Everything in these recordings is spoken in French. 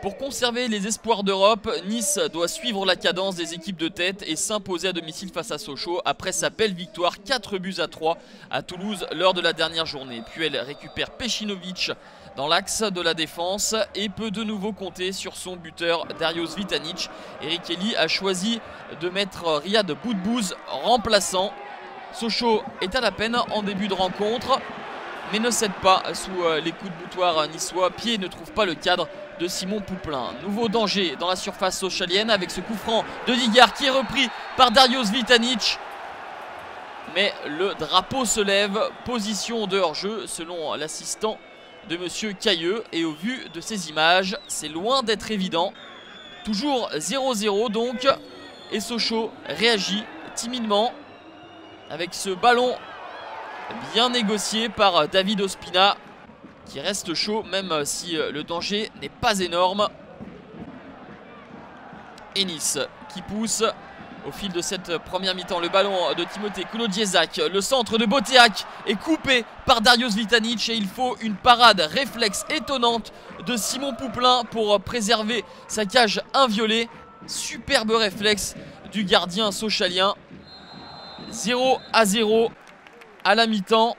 Pour conserver les espoirs d'Europe, Nice doit suivre la cadence des équipes de tête et s'imposer à domicile face à Sochaux après sa belle victoire 4-3 à Toulouse lors de la dernière journée. Puis elle récupère Pecinovic dans l'axe de la défense et peut de nouveau compter sur son buteur Dario Zvitanic. Eric Elie a choisi de mettre Riyad Boudbouz remplaçant. Sochaux est à la peine en début de rencontre, mais ne cède pas sous les coups de boutoir niçois. Pied ne trouve pas le cadre de Simon Pouplin. Nouveau danger dans la surface sochalienne avec ce coup franc de Digard qui est repris par Dario Zvitanic. Mais le drapeau se lève, position de hors-jeu selon l'assistant de monsieur Cailleux. Et au vu de ces images, c'est loin d'être évident. Toujours 0-0 donc. Et Sochaux réagit timidement avec ce ballon bien négocié par David Ospina, qui reste chaud même si le danger n'est pas énorme. Et Nice qui pousse au fil de cette première mi-temps. Le ballon de Timothée Koulodiezac, le centre de Boteac est coupé par Dario Zvitanic et il faut une parade réflexe étonnante de Simon Pouplin pour préserver sa cage inviolée. Superbe réflexe du gardien sochalien. 0-0 à la mi-temps.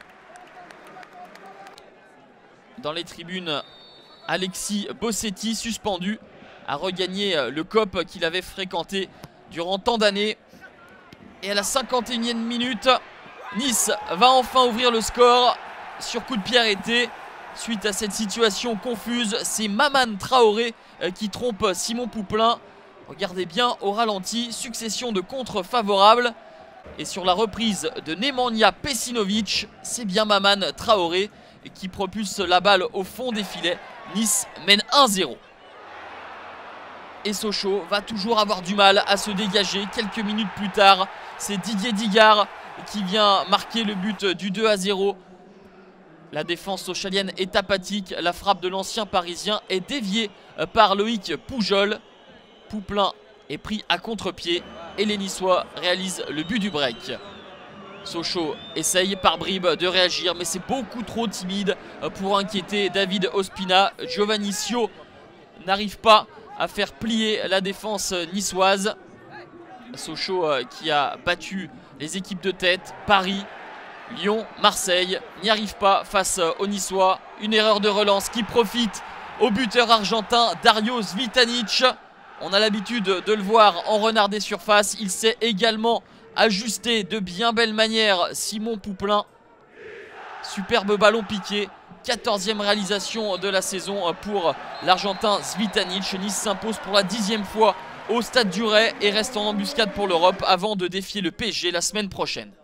Dans les tribunes, Alexis Bossetti, suspendu, a regagné le COP qu'il avait fréquenté durant tant d'années. Et à la 51e minute, Nice va enfin ouvrir le score sur coup de pied arrêté. Suite à cette situation confuse, c'est Maman Traoré qui trompe Simon Pouplin. Regardez bien au ralenti, succession de contres favorables. Et sur la reprise de Nemanja Pecinovic, c'est bien Maman Traoré qui propulse la balle au fond des filets. Nice mène 1-0. Et Sochaux va toujours avoir du mal à se dégager. Quelques minutes plus tard, c'est Didier Digard qui vient marquer le but du 2-0. La défense sochalienne est apathique. La frappe de l'ancien parisien est déviée par Loïc Poujol. Pouplin est pris à contre-pied et les Niçois réalisent le but du break. Sochaux essaye par bribes de réagir, mais c'est beaucoup trop timide pour inquiéter David Ospina. Giovannicio n'arrive pas à faire plier la défense niçoise. Sochaux qui a battu les équipes de tête, Paris, Lyon, Marseille, n'y arrive pas face aux Niçois. Une erreur de relance qui profite au buteur argentin Dario Zvitanic. On a l'habitude de le voir en renard des surfaces. Il sait également ajuster de bien belle manière Simon Pouplin. Superbe ballon piqué. 14e réalisation de la saison pour l'Argentin Zvitanic. Nice s'impose pour la 10e fois au Stade du Ray et reste en embuscade pour l'Europe avant de défier le PSG la semaine prochaine.